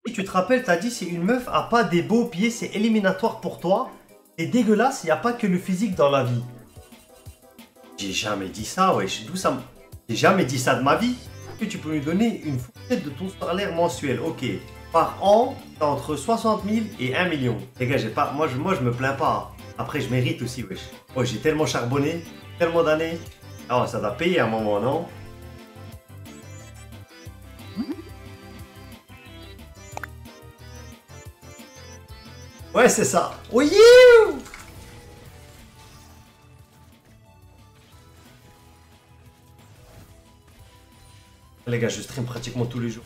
Si tu te rappelles, t'as dit si une meuf a pas des beaux pieds, c'est éliminatoire pour toi. C'est dégueulasse, il n'y a pas que le physique dans la vie. J'ai jamais dit ça, wesh. D'où ça J'ai jamais dit ça de ma vie. Et tu peux me donner une fourchette de ton salaire mensuel, ok. Par an, t'as entre 60 000 et 1 million. Les gars, j'ai pas... moi, je me plains pas. Après, je mérite aussi, wesh. Oh, j'ai tellement charbonné, tellement d'années. Ah, ça doit payer à un moment, non? Ouais, c'est ça. Oui! Les gars, je stream pratiquement tous les jours.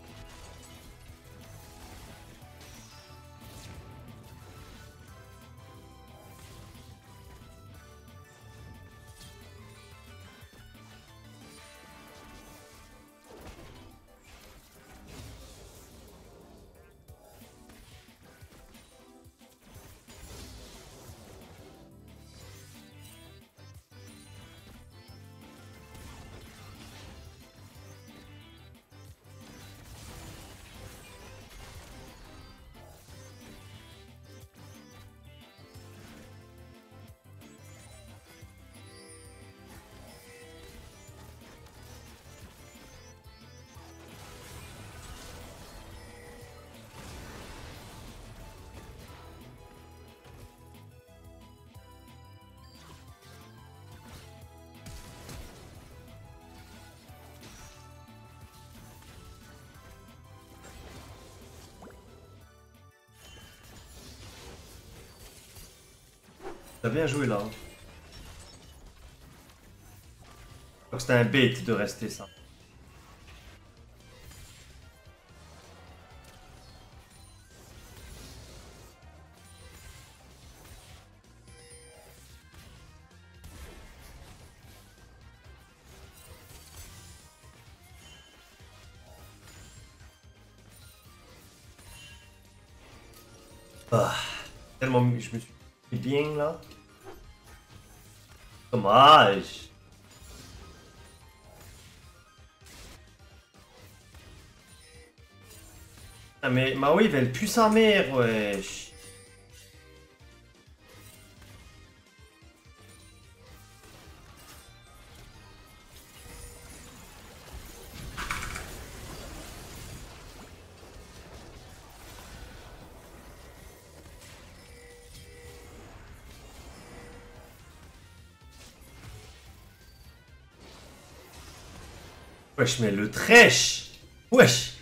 T'as bien joué là. Hein. Je crois que c'était un bait de rester ça. Ah, tellement je me suis mis bien là. Dommage. Ah mais ma wave elle pue sa mère, wesh. Wesh mais le trèche. Wesh.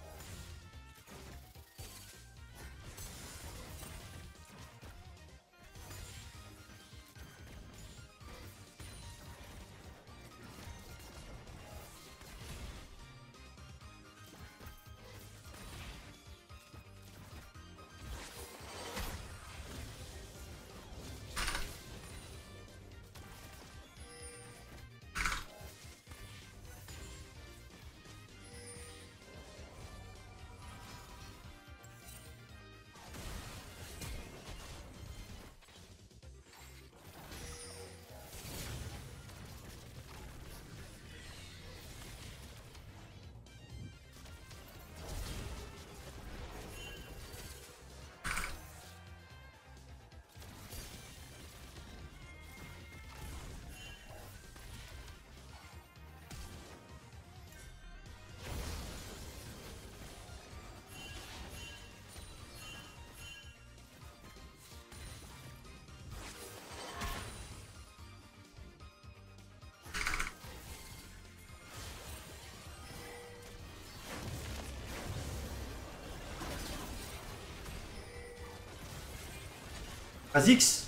Kha'Zix.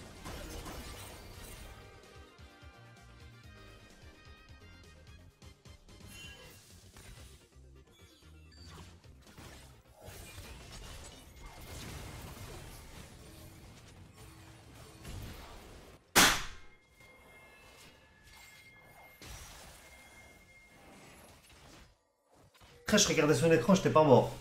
Après, je regardais son écran, j'étais pas mort.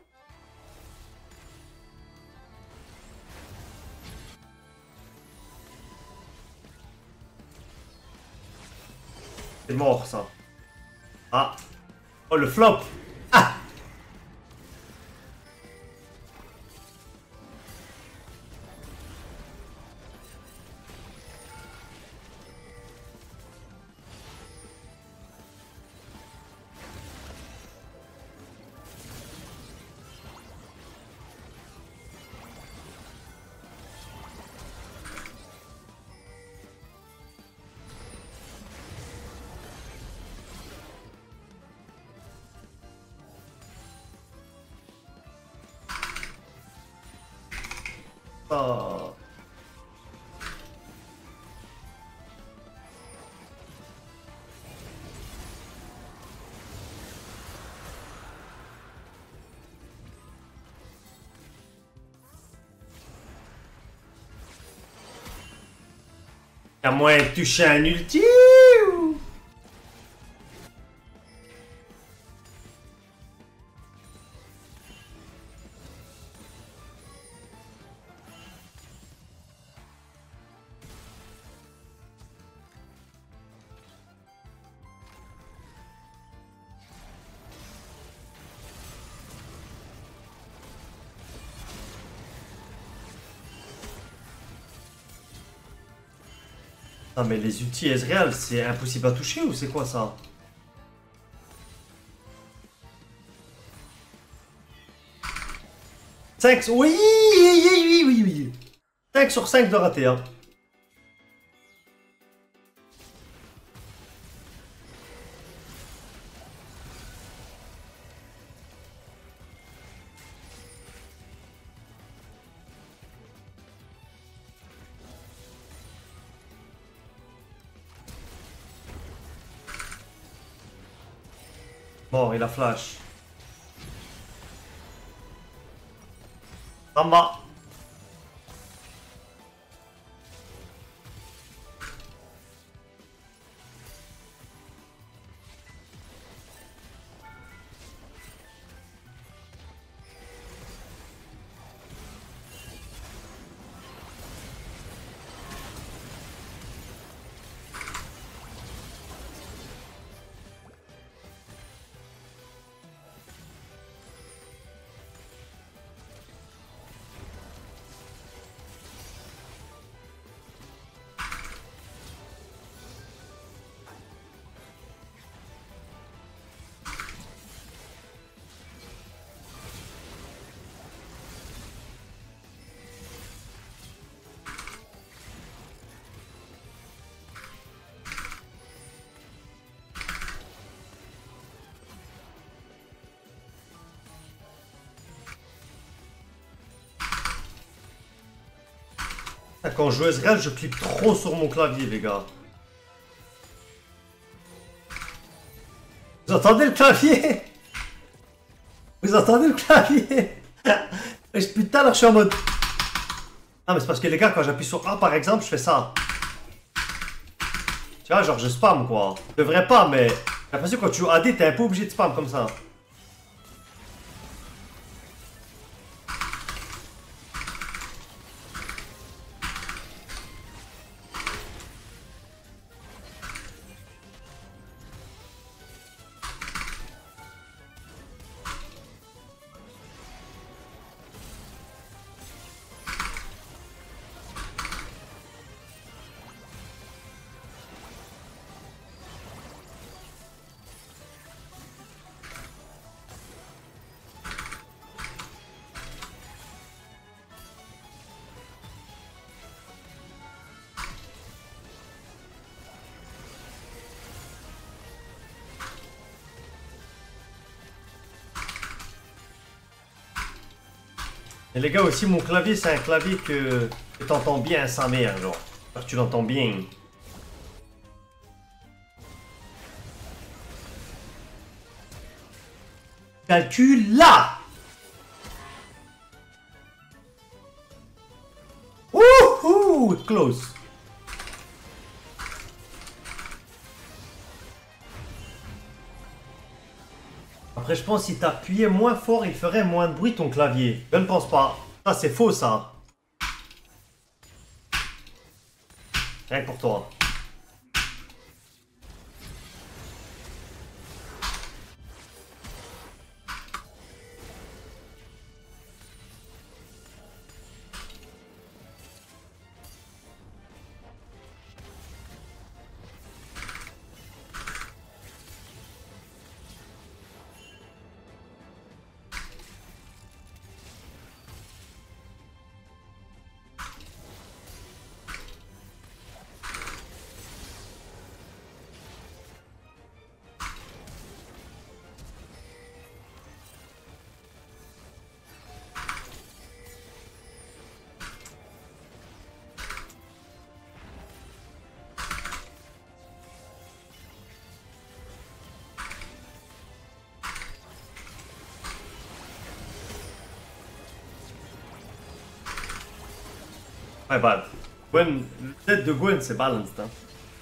C'est mort, ça. Ah. Oh, le flop. Ah. ça. À moins de toucher un ulti ou... Non mais les ultis Ezreal, c'est impossible à toucher ou c'est quoi ça? Cinq... Oui, oui, oui, oui, oui. 5 sur 5 de raté, hein. Bon, il a flash. En bas. Quand je joue Ezreal, je clique trop sur mon clavier, les gars. Vous entendez le clavier? Vous entendez le clavier? Depuis tout à l'heure, je suis en mode... Non, mais c'est parce que les gars, quand j'appuie sur A, par exemple, je fais ça. Tu vois, genre, je spam, quoi. Je devrais pas, mais... J'ai l'impression que quand tu joues AD, t'es un peu obligé de spam comme ça. Et les gars, aussi, mon clavier, c'est un clavier que t'entends bien à sa mère, genre. Genre, tu l'entends bien. Calcul là! Wouhou! Close. Après, je pense que si t'appuyais moins fort, il ferait moins de bruit ton clavier. Je ne pense pas. Ça, c'est faux, ça. Rien que pour toi. Ouais, bah, Gwen, le tête de Gwen, c'est balanced. Hein.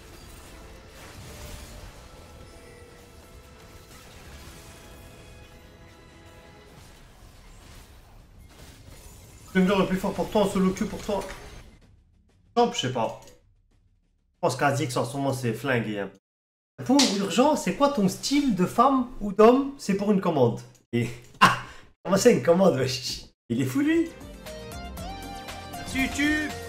Jungler est plus fort pour toi, en solo queue pour toi. Champ, je sais pas. Je pense qu'Azix en ce moment c'est flingué. Hein. Pour urgent, c'est quoi ton style de femme ou d'homme? C'est pour une commande. Et... Ah! Comment c'est une commande, wesh? Il est fou lui? Tu